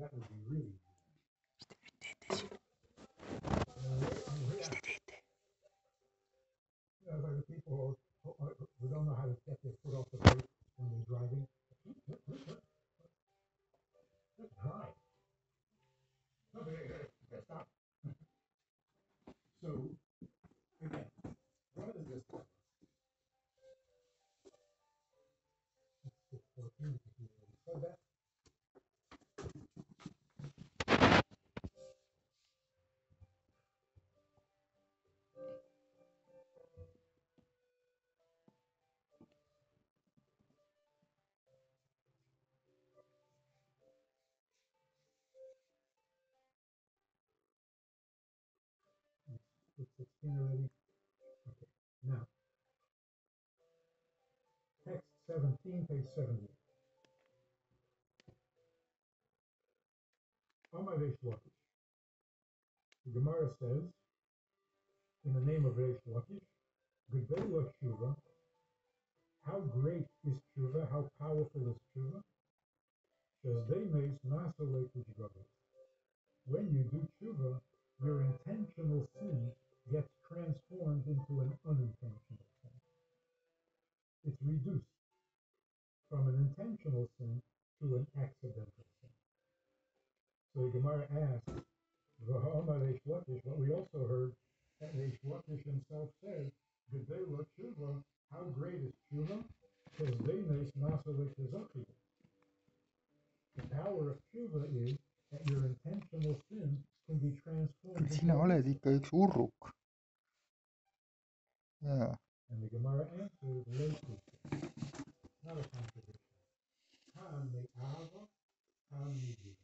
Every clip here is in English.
That would be really like the people who don't know how to get their foot off the brake when they're driving. Just drive. Stop. So, again, what is this? 6:14, because we already said that. It's 16 already. Okay. Now, text 17, page 70. Amar Reish Lakish. The Gemara says, in the name of Reish Lakish, Gedela Tshuva, how great is Tshuva, how powerful is Tshuva? When you do Tshuva, your intentional sin gets transformed into an unintentional sin. It's reduced from an intentional sin to an accidental sin. So the Gemara asks, but we also heard that Reish Lakish himself said, Gedela Tshuva, how great is Tshuva? The power of Tshuva is that your intentional sin can be transformed. Sina oled ikka üks urruk. Jaa. And the Gemara answers later. Not a contradiction. Kan me'ava, kan me'yiva.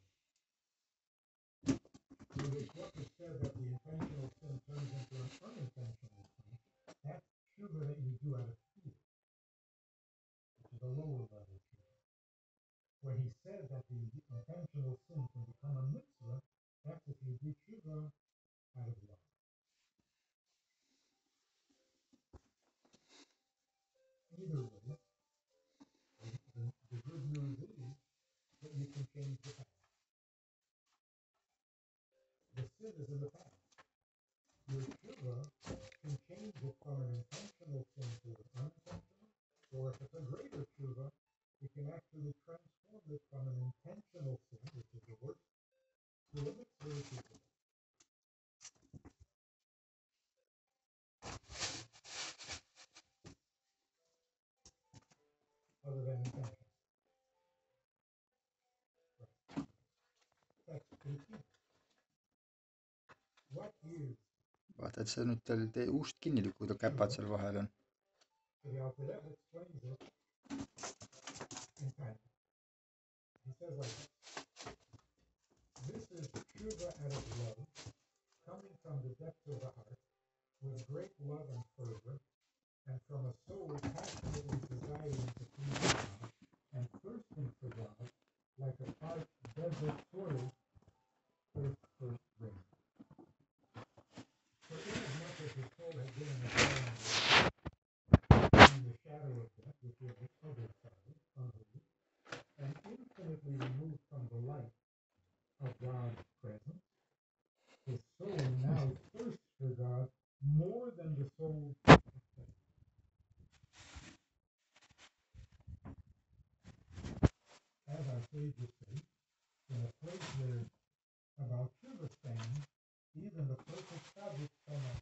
So Reish Lakish said that the intentional sin turns into an unintentional sin. That's Tshuva that you do out of fear, which is a lower level Tshuva. When he said that the intentional sin can become a mitzvah, that's if you do Tshuva out of love. Either way, the good news is that you can change the past. The sin is in the past. Your Tshuva can change it from an intentional sin to an unintentional, or if it's a greater Tshuva, it can actually transform it from an intentional sin, which is the worst, to a mitzvah, which is the best. Other than intention. Right. Text 18. What is? Vaata, et sa nüüd tal tee ust kinni lükku, kui ta käpad seal vahel on. The Alter Rebbe explains it in time. He says like this is Tshuva out of love, coming from the depths of the heart, with great love and fervor, and from a soul passionately desiring to please God, and thirsting for God, like a parched desert soil thirsts for rain. For inasmuch as his soul had been in the shadow of death, which is the other side, unholy, and infinitely removed from the light of God's presence, his soul now thirsts for God more than the soul. As our sages say, in a place where about Tshuva stands, even the perfect tzaddik cannot.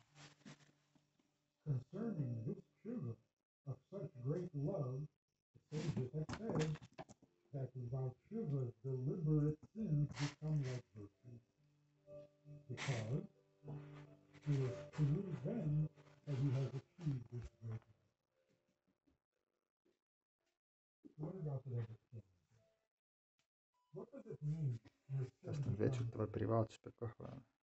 Concerning this Tshuva of such great love, the sages have said that without Tshuva's deliberate sins become like virtues, because he is to lose them that he has achieved this great love. What about the other sins? What does it mean? Sest need veits ütleva privaatsus peab kah olema.